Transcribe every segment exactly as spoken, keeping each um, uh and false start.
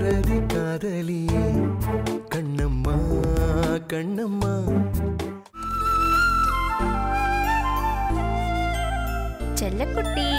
மலரி காதலியே கண்ணம்மா கண்ணம்மா. செல்லக்குட்டி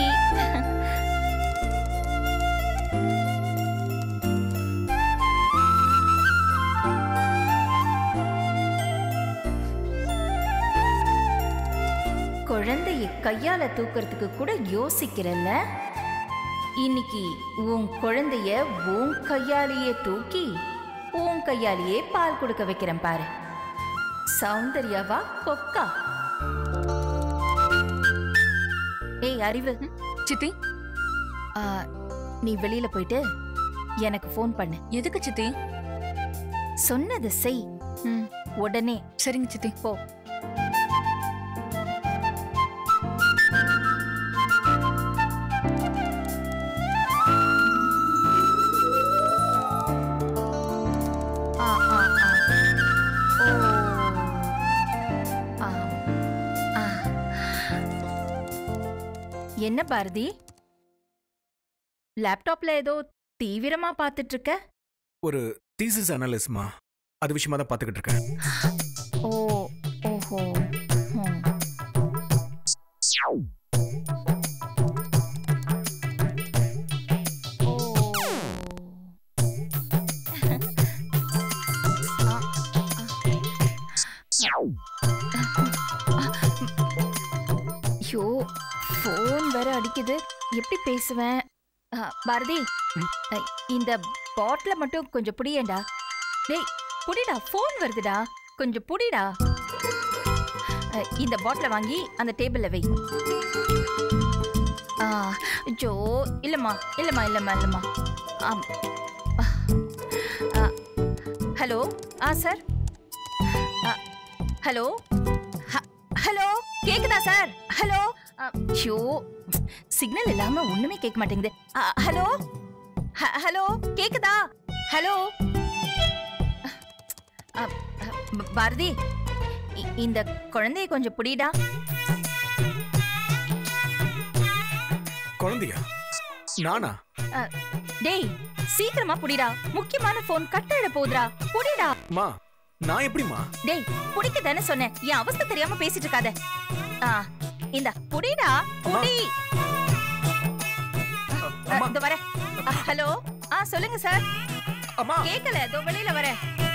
குழந்தைய கையால தூக்கிறதுக்கு கூட யோசிக்கிறல்ல. இன்னைக்கு உன் குழந்தைய உன் கையாலேயே தூக்கி உன் கையாலேயே பால் கொடுக்க வைக்கிறேன் பாரு. சௌந்தர்யாவா கொக்கா? ஏய் அறிவு சித்தி, நீ வெளியில போயிட்டு எனக்கு ஃபோன் பண்ணு. எதுக்கு சித்தி? சொன்னதை செய் உடனே. சரிங்க சித்தி. போ. என்ன பாரதி, லேப்டாப்ல ஏதோ தீவிரமா பார்த்துட்டு இருக்க? ஒரு தீசிஸ் அனாலிசிஸ்மா, அது விஷயமா தான் பார்த்துக்கிட்டு இருக்கேன். ஓ ஓஹோ. ஐயோ, போன் வேற அடிக்குது, எப்படி பேசுவேன்? பாரதி, இந்த பாட்டில மட்டும் கொஞ்சம் புடியேண்டா. டேய் புடிடா, போன் வருதுடா, கொஞ்சம் புடிடா. இந்த பாட்டில வாங்கி அந்த டேபிள்ல வை. ஜோ இல்லம்மா இல்லம்மா இல்லம்மா இல்லம்மா. ஆம். ஹலோ. ஆ சார். ஹலோ ஹலோ, கேக்குதா சார்? ஹலோ. ஷோ, சிக்னல் இல்லாம ஒண்ணுமே கேட்க மாட்டேங்குது. ஹலோ ஹலோ, கேக்குதா? ஹலோ பாரதி, இந்த குழந்தைய கொஞ்சம் புடிடா. குழந்தையா? நானா? டேய் சீக்கிரமா புடிடா, முக்கியமான போன் கட் ஆயிட போகுதுடா. புடிடா. மா, நான் எப்படிமா? டேய் புடிக்க தானே சொன்னேன், என் அவஸ்தை தெரியாம பேசிட்டு இருக்காத. ஆ இந்த புடிடா, புடி. இதோ வர. ஹலோ. ஆ சொல்லுங்க சார். அம்மா கேக்கல, இதோ வெளியில வர.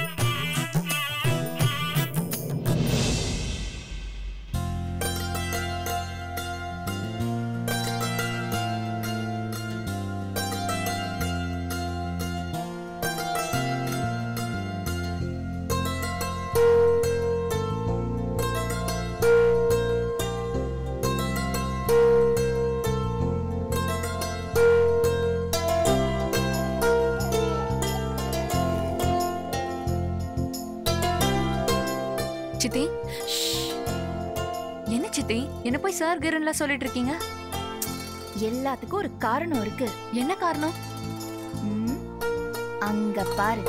சித்தி, என்ன சித்தி, என்ன போய் சார் கிரன்லாம் சொல்லிட்டு இருக்கீங்க? எல்லாத்துக்கும் ஒரு காரணம் இருக்கு. என்ன காரணம்? அங்க பாரு.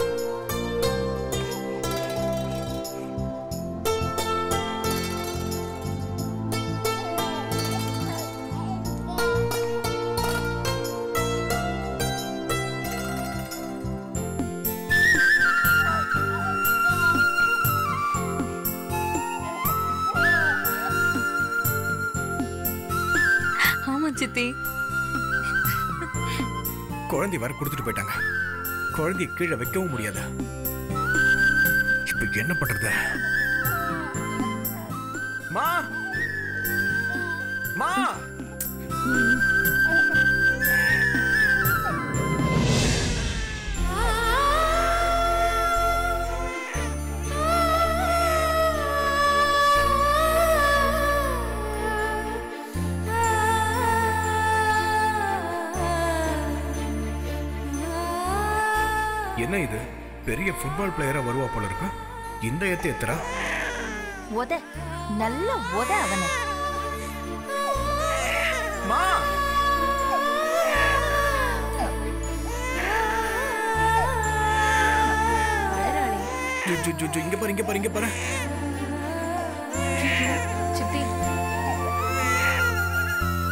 சித்தி, குழந்தை வர கொடுத்துட்டு போயிட்டாங்க. குழந்தைய கீழே வைக்கவும் முடியாது. இப்ப என்ன பண்றது? மா மா என்ன இது? பெரிய ஃபுட்பால் பிளேயரா வருவா போல இருக்கு. இந்த ஏத்து ஏத்துறா. ஒத நல்ல ஒத அவனை. மா இங்க பாரு, இங்க பாரு, இங்க பாரு. சித்தி,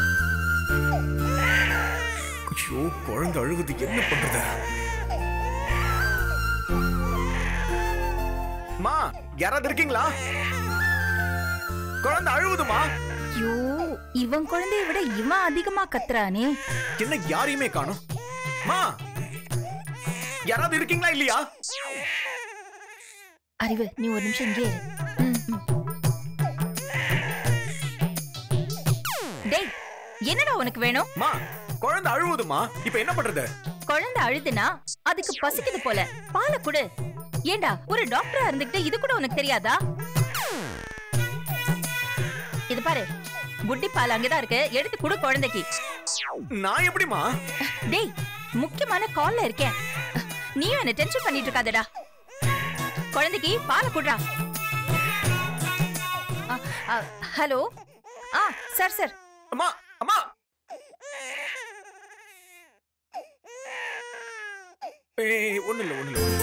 ஐயோ, குழந்தை அழுகுது, என்ன பண்றது? மா யாராவது இருக்கீங்களா? குழந்தை அழுவுதுமா. ஐயோ, இவன் குழந்தைய விட இவன் அதிகமா கத்துறானே. என்ன யாரையுமே காணோம். மா யாராவது இருக்கீங்களா இல்லையா? அறிவு, நீ ஒரு நிமிஷம் இங்கே இரு. டேய், என்னடா உனக்கு வேணும்? மா குழந்தை அழுவுதுமா, இப்ப என்ன பண்றது? குழந்தை அழுதுனா அதுக்கு பசிக்குது போல, பாலை குடு. ஏண்டா, ஒரு டாக்டரா இருந்துகிட்டு இது கூட உனக்கு தெரியாதா? இது பாரு, புட்டி பால் அங்கதான் இருக்கு, எடுத்து குடு குழந்தைக்கு. நான் எப்படிமா? டேய், முக்கியமான கால்ல இருக்கேன், நீயும் என்ன டென்ஷன் பண்ணிட்டு இருக்காதடா. குழந்தைக்கு பாலை குடுறா. ஹலோ. ஆ சார் சார். அம்மா அம்மா. ஏய், ஒண்ணு இல்ல ஒண்ணு இல்ல.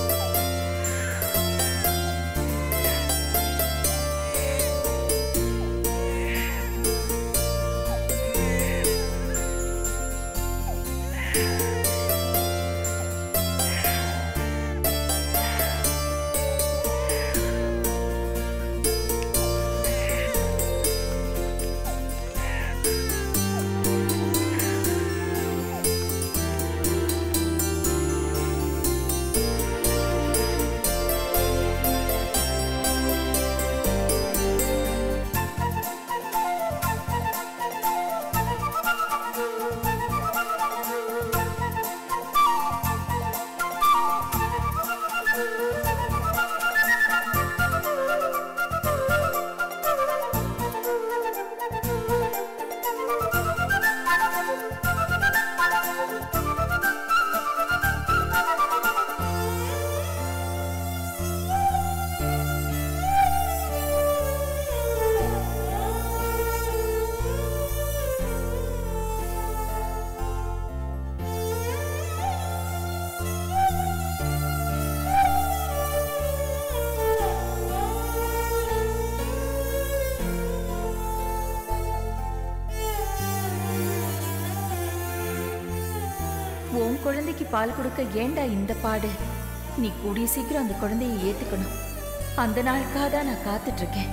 உன் குழந்தைக்கு பால் கொடுக்க ஏண்டா இந்த பாடு? நீ கூடிய சீக்கிரம் அந்த குழந்தையை ஏத்துக்கணும். அந்த நாளுக்காக தான் நான் காத்துட்டு இருக்கேன்.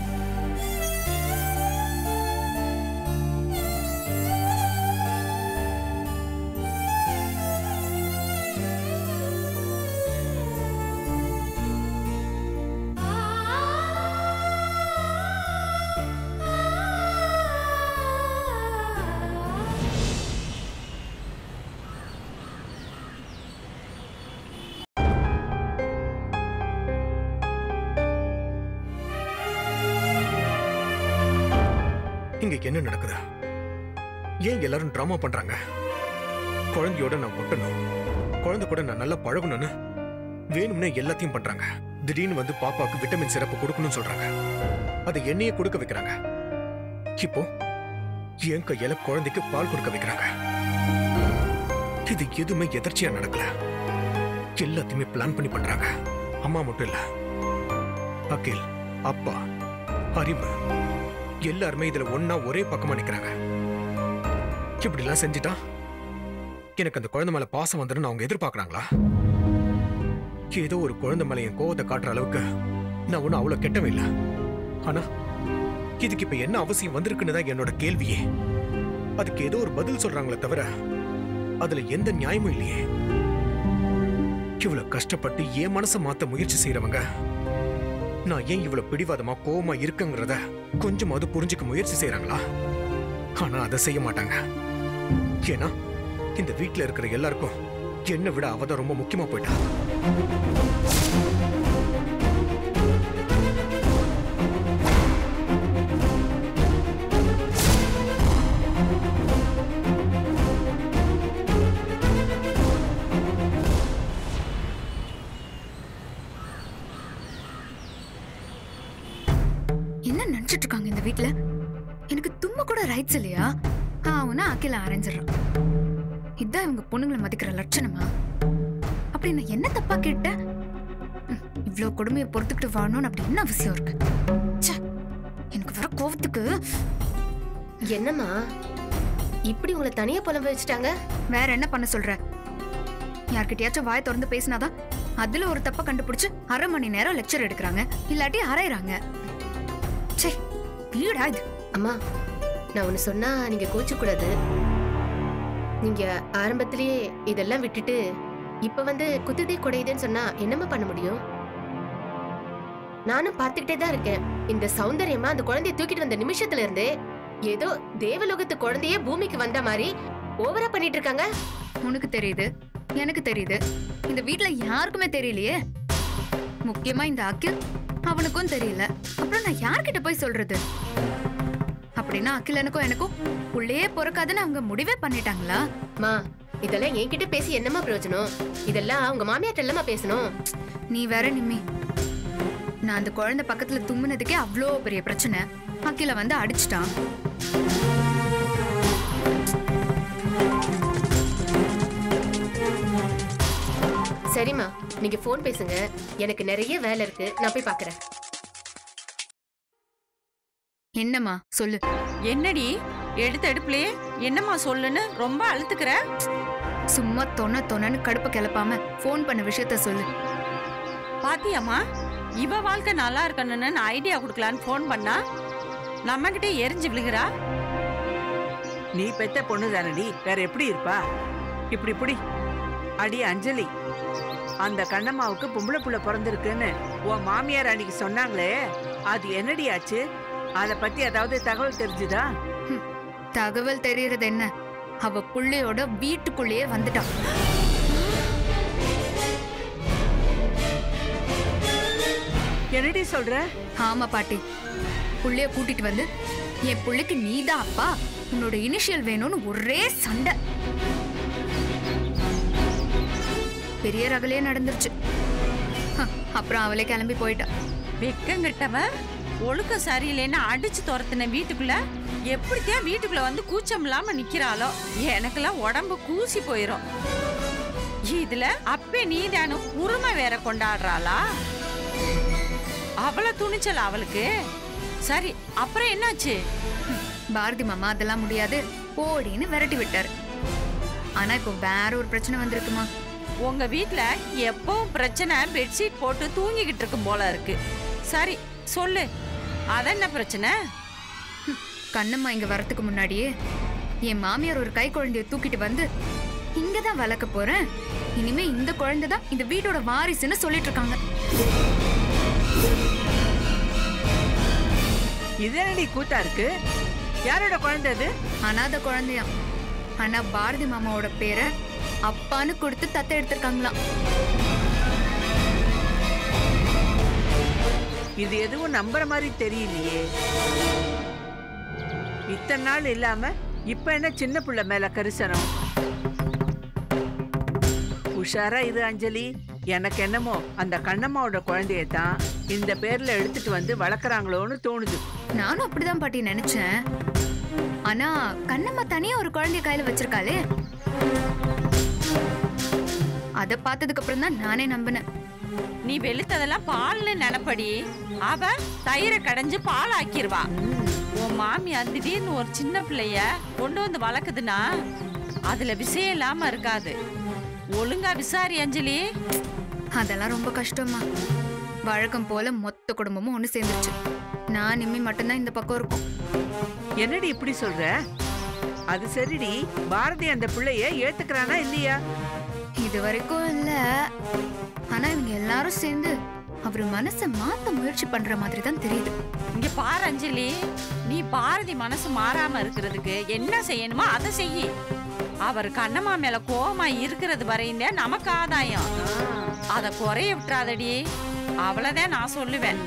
இங்க என்ன நடக்குது? ஏன் எல்லாரும் டிராமா பண்றாங்க? குழந்தையோட நான் ஒட்டணும், குழந்தை கூட நான் நல்லா பழகணும்னு வேணும்னே எல்லாத்தையும் பண்றாங்க. திடீர்னு வந்து பாப்பாவுக்கு விட்டமின் சிறப்பு கொடுக்கணும்னு சொல்றாங்க. அதை என்னையே கொடுக்க வைக்கிறாங்க. இப்போ என் கையில குழந்தைக்கு பால் கொடுக்க வைக்கிறாங்க. இது எதுவுமே எதர்ச்சியா நடக்கல, எல்லாத்தையுமே பிளான் பண்ணி பண்றாங்க. அம்மா மட்டும் இல்ல, அகில், அப்பா, அறிவு எல்லாருமே இதுல ஒன்னா ஒரே பக்கமா நிக்கிறாங்க. இப்படி எல்லாம் செஞ்சுட்டா எனக்கு அந்த குழந்தை மேல பாசம் வந்துடும் அவங்க எதிர்பார்க்கறாங்களா? ஏதோ ஒரு குழந்தை மேல என் கோவத்தை காட்டுற அளவுக்கு நான் ஒன்னும் அவ்வளவு கெட்டவே இல்லை. ஆனா இதுக்கு இப்ப என்ன அவசியம் வந்திருக்குன்னு தான் என்னோட கேள்வியே. அதுக்கு ஏதோ ஒரு பதில் சொல்றாங்களே தவிர அதுல எந்த நியாயமும் இல்லையே. இவ்வளவு கஷ்டப்பட்டு என் மனசை மாத்த முயற்சி செய்யறவங்க நான் ஏன் இவ்வளவு பிடிவாதமா கோவமா இருக்குங்கிறத கொஞ்சமாவது புரிஞ்சுக்க முயற்சி செய்யறாங்களா? ஆனா அதை செய்ய மாட்டாங்க. ஏன்னா இந்த வீட்டுல இருக்கிற எல்லாருக்கும் என்னை விட அவதான் ரொம்ப முக்கியமா போயிட்டா. என்ன நினைச்சிட்டு இருக்காங்க இந்த வீட்ல? எனக்கு தும்ம கூட ரைட்ஸ் இல்லையா? அவனா அகில அரைஞ்சிடறான். இதான் இவங்க பொண்ணுங்களை மதிக்கிற லட்சணமா? அப்படி நான் என்ன தப்பா கேட்டேன்? இவ்வளவு கொடுமையை பொறுத்துக்கிட்டு வாழணும்னு அப்படி என்ன அவசியம் இருக்கு? எனக்கு வர கோவத்துக்கு. என்னம்மா இப்படி உங்களை தனியா புலம்ப வச்சுட்டாங்க? வேற என்ன பண்ண சொல்ற? யார்கிட்டயாச்சும் வாயை திறந்து பேசினாதான் அதுல ஒரு தப்ப கண்டுபிடிச்சு அரை மணி நேரம் லெக்சர் எடுக்கிறாங்க, இல்லாட்டி அரைறாங்க. சே, வீடா இது? அம்மா, நான் ஒண்ணு சொன்னா நீங்க கோச்சு கூடாது. நீங்க ஆரம்பத்திலேயே இதெல்லாம் விட்டுட்டு இப்ப வந்து குத்துதே குடையுதுன்னு சொன்னா என்னம்மா பண்ண முடியும்? நானும் பார்த்துக்கிட்டே தான் இருக்கேன். இந்த சௌந்தர்யமா அந்த குழந்தைய தூக்கிட்டு வந்த நிமிஷத்துல இருந்தே ஏதோ தேவலோகத்து குழந்தையே பூமிக்கு வந்த மாதிரி ஓவரா பண்ணிட்டு இருக்காங்க. உனக்கு தெரியுது, எனக்கு தெரியுது, இந்த வீட்ல யாருக்குமே தெரியலையே. முக்கியமா இந்த அகில், அவனுக்கும் தெரியல. அப்புறம் நான் யார்கிட்ட போய் சொல்றது? அப்படின்னா அகிலனுக்கும் எனக்கும் உள்ளே பொறுக்காதுன்னு அவங்க முடிவே பண்ணிட்டாங்களா? மா, இதெல்லாம் என்கிட்ட பேசி என்னமா பிரயோஜனம்? இதெல்லாம் உங்க மாமியார்ட்ட இல்லமா பேசணும். நீ வேற நிம்மி. நான் அந்த குழந்தை பக்கத்துல தும்முனதுக்கே அவ்வளோ பெரிய பிரச்சனை. அகில வந்து அடிச்சிட்டான். சரிம்மா, நீங்க போன் பேசுங்க. எனக்கு நிறைய வேலை இருக்கு, நான் போய் பாக்குறேன். என்னம்மா சொல்லு. என்னடி எடுத்த எடுப்புலயே என்னம்மா சொல்லுன்னு ரொம்ப அழுத்துக்கிற? சும்மா தொன்ன தொன்னு கடுப்ப கிளப்பாம போன் பண்ண விஷயத்த சொல்லு. பாத்தியாம்மா, இவ வாழ்க்கை நல்லா இருக்கணும்னு நான் ஐடியா கொடுக்கலான்னு போன் பண்ணா நம்ம கிட்ட எரிஞ்சு விழுகிறா. நீ பெத்த பொண்ணு தானடி, வேற எப்படி இருப்பா? இப்படி இப்படி அடி அஞ்சலி, அந்த கண்ணம்மாவுக்கு பொம்பளை புள்ள பிறந்திருக்குன்னு உன் மாமியார் அன்னைக்கு சொன்னாங்களே, அது என்னடி ஆச்சு? அத பத்தி ஏதாவது தகவல் தெரிஞ்சுதா? தகவல் தெரியறது என்ன, அவ புள்ளையோட வீட்டுக்குள்ளேயே வந்துட்டான். என்னடி சொல்ற? ஆமா பாட்டி, புள்ளைய கூட்டிட்டு வந்து என் புள்ளைக்கு நீதான் அப்பா, உன்னோட இனிஷியல் வேணும்னு ஒரே சண்டை. பெரிய ரகலையே நடந்துருச்சு. அப்புறம் அவளே கிளம்பி போயிட்டா. வெக்கங்கிட்டவன் ஒழுக்க சரியில்லைன்னு அடிச்சு துரத்துன வீட்டுக்குள்ள எப்படித்தான் வீட்டுக்குள்ள வந்து கூச்சம் இல்லாம நிக்கிறாளோ? எனக்கெல்லாம் உடம்பு கூசி போயிரும். இதுல அப்பே நீதானு உரிமை வேற கொண்டாடுறாளா? அவளை துணிச்சல் அவளுக்கு. சரி, அப்புறம் என்னாச்சு? பாரதி மாமா அதெல்லாம் முடியாது போடின்னு விரட்டி விட்டாரு. ஆனா இப்போ வேற ஒரு பிரச்சனை வந்திருக்குமா. உங்க வீட்டுல எப்பவும் பிரச்சனை பெட்ஷீட் போட்டு தூங்கிக்கிட்டு இருக்கும் போல இருக்கு. சரி சொல்லு, அதென்ன பிரச்சனை? கண்ணம்மா இங்க வரத்துக்கு முன்னாடியே என் மாமியார் ஒரு கை குழந்தைய தூக்கிட்டு வந்து இங்கதான் வளர்க்க போறேன், இனிமே இந்த குழந்தைதான் இந்த வீட்டோட வாரிசுன்னு சொல்லிட்டு இருக்காங்க. இதனடி கூத்தா இருக்கு? யாரோட குழந்தை அது? அனாத குழந்தையா. ஆனா பாரதி மாமாவோட பேரை அப்பான்னு கொடுத்து தத்த எடுத்திருக்காங்களாம். இது எதுவும் நம்புற மாதிரி தெரியலையே. இத்தனை நாள் இல்லாம இப்ப என்ன சின்ன புள்ள மேல கரிசனம்? உஷாரா இது அஞ்சலி. எனக்கு என்னமோ அந்த கண்ணம்மாவோட குழந்தைய தான் இந்த பேர்ல எடுத்துட்டு வந்து வளர்க்குறாங்களோன்னு தோணுது. நானும் அப்படிதான் பாட்டி நினைச்சேன். ஆனா கண்ணம்மா தனியா ஒரு குழந்தைய கையில வச்சிருக்காளே, அத பார்த்ததுக்கு அப்புறம் தான் நானே நம்பினேன். நீ வெளுத்ததெல்லாம் பால்னு நினைப்படி, அவ தயிரை கடைஞ்சு பால் ஆக்கிருவா. உன் மாமியார் திடீர்னு ஒரு சின்ன பிள்ளைய கொண்டு வந்து வளர்க்குதுன்னா அதுல விஷயம் இல்லாம இருக்காது. ஒழுங்கா விசாரி அஞ்சலி. அதெல்லாம் ரொம்ப கஷ்டமா. வழக்கம் போல மொத்த குடும்பமும் ஒண்ணு சேர்ந்துருச்சு. நான் நிம்மி மட்டும்தான் இந்த பக்கம் இருக்கும். என்னடி இப்படி சொல்ற? அது சரிடி, பாரதி அந்த பிள்ளைய ஏத்துக்கிறானா இல்லையா? இது வரைக்கும் இல்ல. ஆனா இவங்க எல்லாரும் சேர்ந்து அவரு மனசை மாத்த முயற்சி பண்ற மாதிரி தான் தெரியுது. இங்க பாரு அஞ்சலி, நீ பாரதி மனசு மாறாம இருக்கிறதுக்கு என்ன செய்யணுமோ அதை செய்யி. அவர் கண்ணம்மா மேல கோவமா இருக்கிறது வரையும் நமக்கு ஆதாயம். அத குறைய விட்டுறாதடி, அவ்வளவுதான் நான் சொல்லுவேன்.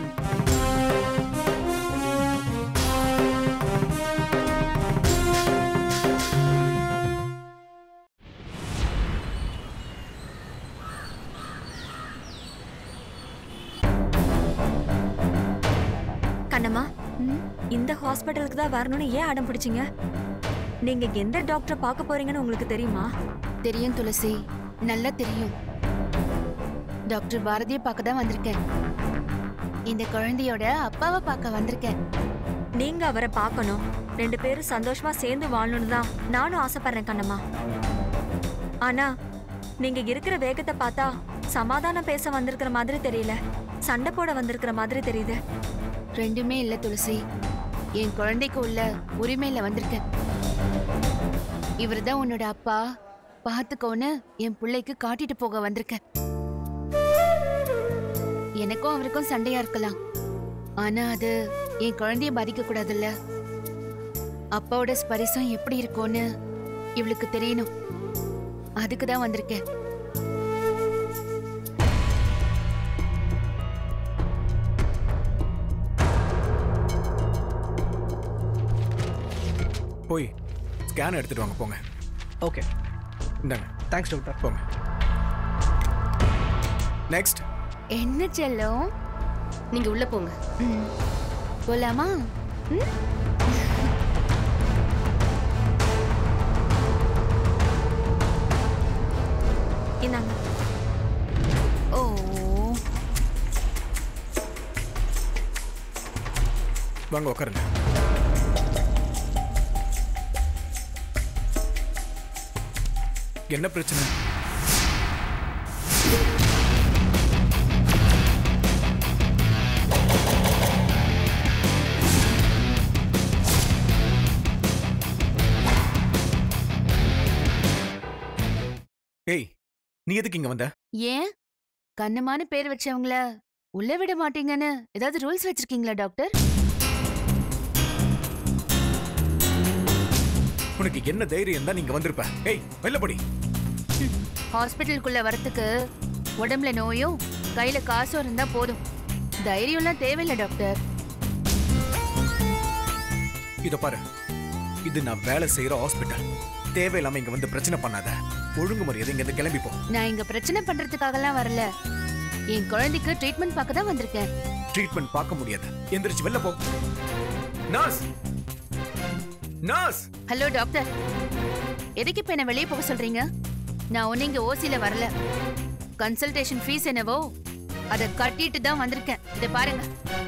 கண்ணம்மா, இந்த ஹாஸ்பிட்டலுக்கு தான் வரணும்னு ஏன் அடம் பிடிச்சீங்க? நீங்க எந்த டாக்டரை பார்க்க போறீங்கன்னு உங்களுக்கு தெரியுமா? தெரியும் துளசி, நல்லா தெரியும். டாக்டர் பாரதியை பார்க்க தான் வந்திருக்கேன். இந்த குழந்தையோட அப்பாவை பார்க்க வந்திருக்கேன். நீங்க அவரை பார்க்கணும், ரெண்டு பேரும் சந்தோஷமா சேர்ந்து வாழணும்னு தான் நானும் ஆசைப்படுறேன் கண்ணம்மா. ஆனா நீங்க இருக்கிற வேகத்தை பார்த்தா சமாதானம் பேச வந்திருக்கிற மாதிரி தெரியல, சண்டை போட வந்திருக்கிற மாதிரி தெரியுது. ரெண்டுமே இல்ல துளசி. என் குழந்தைக்கு உள்ள உரிமையில வந்திருக்கேன். இவர்தான் உன்னோட அப்பா, பாத்துக்கோன்னு என் பிள்ளைக்கு காட்டிட்டு போக வந்திருக்கேன். எனக்கும் அவருக்கும் சண்டையா இருக்கலாம், ஆனா அது என் குழந்தைய பாதிக்க கூடாதுல்ல. அப்பாவோட ஸ்பரிசம் எப்படி இருக்கும்னு இவளுக்கு தெரியணும். அதுக்குதான் வந்திருக்கேன். போய் ஸ்கேன் எடுத்துட்டு வாங்க போங்க. ஓகே, இந்தாங்க. Thanks doctor. போங்க. நெக்ஸ்ட். என்ன செல்லம், நீங்க உள்ள போங்க. ம். போலாமா? ம்? இந்தாங்க. ஓ, வாங்க உட்காருங்க. என்ன பிரச்சனை? ஏய், நீ எதுக்கு இங்க வந்த? ஏன் கண்ணமான பேர் வச்சவங்கள உள்ள விட மாட்டீங்கன்னு ஏதாவது ரூல்ஸ் வச்சிருக்கீங்களா டாக்டர்? உனக்கு என்ன தைரியம் தான் நீங்க வந்திருப்ப? ஏய், வெளில போடி. ஹாஸ்பிட்டலுக்குள்ள வரத்துக்கு உடம்புல நோயும் கையில காசும் இருந்தா போதும். தைரியம்லாம் தேவையில்லை டாக்டர். இத பாரு, இது நான் வேலை செய்யற ஹாஸ்பிட்டல். தேவையில்லாம இங்க வந்து பிரச்சனை பண்ணாத. ஒழுங்கு மரியாதை இங்க இருந்து கிளம்பி போ. நான் இங்க பிரச்சனை பண்றதுக்காகலாம் வரல. என் குழந்தைக்கு ட்ரீட்மெண்ட் பார்க்க தான் வந்திருக்கேன். ட்ரீட்மெண்ட் பார்க்க முடியாது. எந்திரிச்சு வெளில போ. Nurse, nurse. ஹலோ டாக்டர், எதுக்கு இப்ப என்ன வெளியே போக சொல்றீங்க? நான் ஒன்னும் இங்க ஓசில வரல. கன்சல்டேஷன் ஃபீஸ் என்னவோ அதை கட்டிட்டு தான் வந்திருக்கேன். இதை பாருங்க.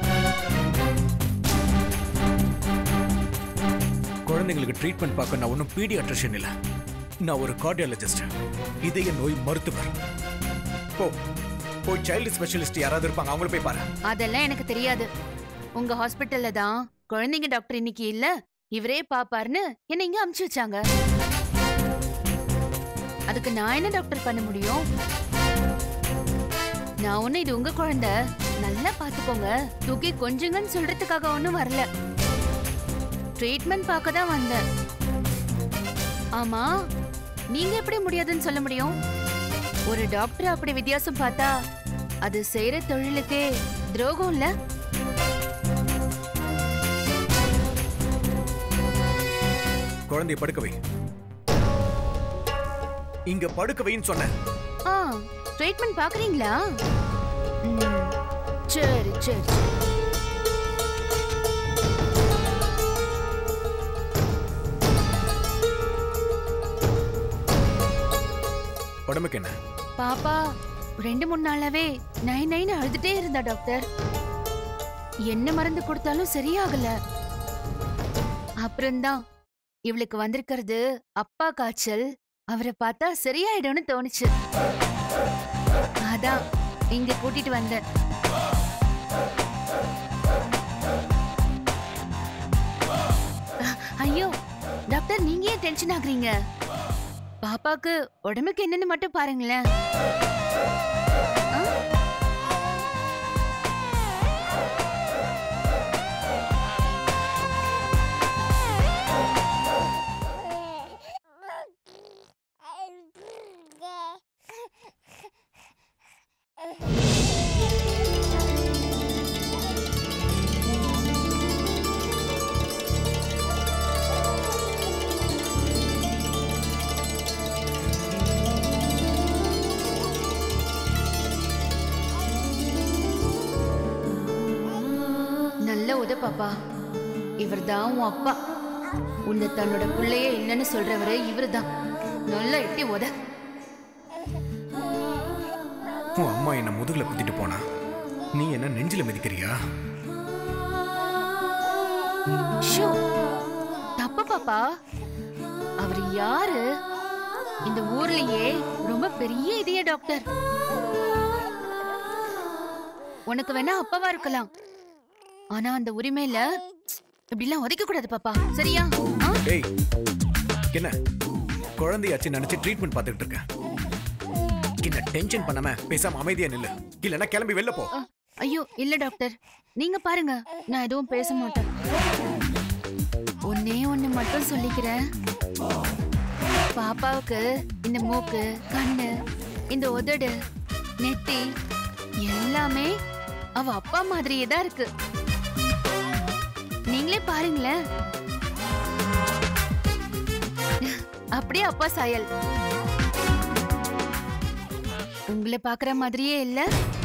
குழந்தைங்களுக்கு ட்ரீட்மெண்ட் பார்க்க நான் ஒன்றும் பீடியாட்ரிஷியன் இல்ல. நான் ஒரு கார்டியாலஜிஸ்ட், இதய நோய் மருத்துவர். போ போய் சைல்டு ஸ்பெஷலிஸ்ட் யாராவது இருப்பாங்க, அவங்கள போய் பாரு. அதெல்லாம் எனக்கு தெரியாது. உங்க ஹாஸ்பிட்டல்ல தான் குழந்தைங்க டாக்டர் இன்னைக்கு இல்ல, இவரே பாப்பாருன்னு என்ன இங்க அனுப்பிச்சு வச்சாங்க. அதுக்கு நான் என்ன டாக்டர் பண்ண முடியும்? நான் ஒண்ணு இது உங்க குழந்தை, நல்லா பாத்துக்கோங்க, தூக்கி கொஞ்சங்கன்னு சொல்றதுக்காக ஒண்ணும் வரல. ட்ரீட்மெண்ட் பார்க்க தான் வந்தேன். ஆமா, நீங்க எப்படி முடியாதுன்னு சொல்ல முடியும்? ஒரு டாக்டர் அப்படி வித்தியாசம் பார்த்தா அது செய்யற தொழிலுக்கே துரோகம் இல்ல? குழந்தைய படுக்க வை. இங்க படுக்க வைன்னு சொன்னேன். ஆ, ட்ரீட்மெண்ட் பாக்குறீங்களா? ம், சரி சரி. உடம்புக்கு என்ன? பாப்பா ரெண்டு மூணு நாளாவே நை நைன்னு அழுதுட்டே இருந்தா டாக்டர். என்ன மருந்து கொடுத்தாலும் சரியாகல. அப்புறம்தான் இவளுக்கு வந்திருக்கிறது அப்பா காய்ச்சல், அவரை பார்த்தா சரியாயிடும்னு தோணுச்சு. அதான் இங்க கூட்டிட்டு வந்தேன். ஐயோ டாக்டர், நீங்க ஏன் டென்ஷன் ஆகுறீங்க? பாப்பாக்கு உடம்புக்கு என்னன்னு மட்டும் பாருங்களேன். பாப்பா, இவர்தான் உன் அப்பா. உன்னை தன்னோட பிள்ளையே இல்லைன்னு சொல்றவரு இவருதான். நல்லா எட்டி உத. உன் அம்மா என்ன முதுகுல குத்திட்டு போனா, நீ என்ன நெஞ்சில மிதிக்கிறியா? ஷோ, தப்பு பாப்பா. அவர் யாரு? இந்த ஊர்லயே ரொம்ப பெரிய இதய டாக்டர். உனக்கு வேணா அப்பாவா இருக்கலாம், ஆனா அந்த உரிமையில இப்படி எல்லாம் உதைக்க கூடாது பாப்பா, சரியா? ஆ? டேய் என்ன குழந்தையாச்சு நினைச்சு ட்ரீட்மெண்ட் பார்த்துட்டு இருக்கேன். என்ன டென்ஷன் பண்ணாம பேசாம அமைதியா நில்லு, இல்லைன்னா கிளம்பி வெளில போ. அ, ஐயோ இல்ல டாக்டர், நீங்க பாருங்க, நான் எதுவும் பேச மாட்டேன். ஒன்னே ஒண்ணு மட்டும் சொல்லிக்கிறேன், பாப்பாவுக்கு இந்த மூக்கு, கண்ணு, இந்த உதடு, நெத்தி எல்லாமே அவ அப்பா மாதிரியே தான் இருக்கு. நீங்களே பாருங்களேன், அப்படியே அப்பா சாயல். உங்களை பாக்குற மாதிரியே இல்ல?